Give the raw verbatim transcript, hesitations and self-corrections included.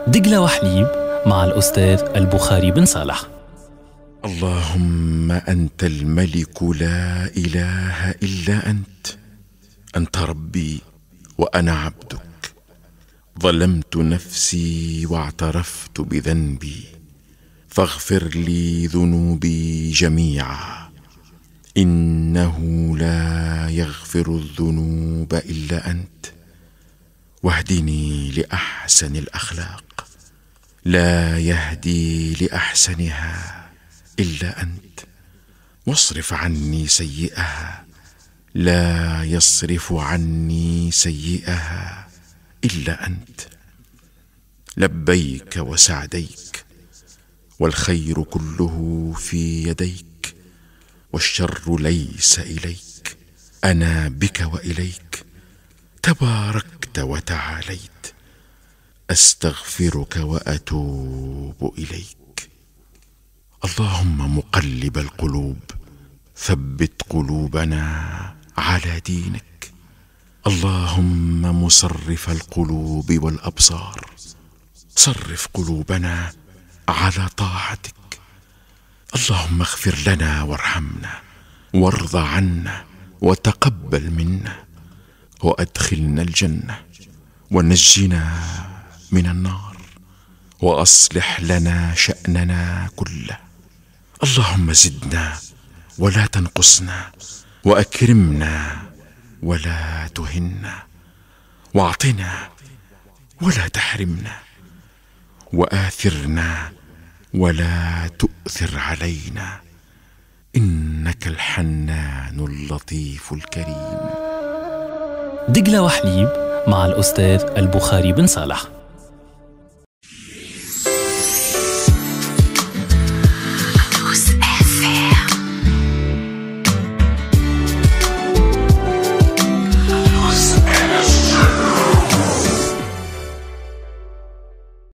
دجلة وحليب مع الأستاذ البخاري بن صالح. اللهم أنت الملك لا إله إلا أنت، أنت ربي وأنا عبدك، ظلمت نفسي واعترفت بذنبي، فاغفر لي ذنوبي جميعا، إنه لا يغفر الذنوب إلا أنت، واهدني لأحسن الأخلاق، لا يهدي لأحسنها إلا أنت، واصرف عني سيئها، لا يصرف عني سيئها إلا أنت. لبيك وسعديك، والخير كله في يديك، والشر ليس إليك، أنا بك وإليك، تباركت وتعاليت، أستغفرك وأتوب إليك. اللهم مقلب القلوب، ثبت قلوبنا على دينك. اللهم مصرف القلوب والأبصار، صرف قلوبنا على طاعتك. اللهم اغفر لنا وارحمنا، وارض عنا وتقبل منا، وأدخلنا الجنة، ونجنا من النار، وأصلح لنا شأننا كله. اللهم زدنا ولا تنقصنا، وأكرمنا ولا تهنا، واعطنا ولا تحرمنا، وآثرنا ولا تؤثر علينا، إنك الحنان اللطيف الكريم. دجلة وحليب مع الأستاذ البخاري بن صالح.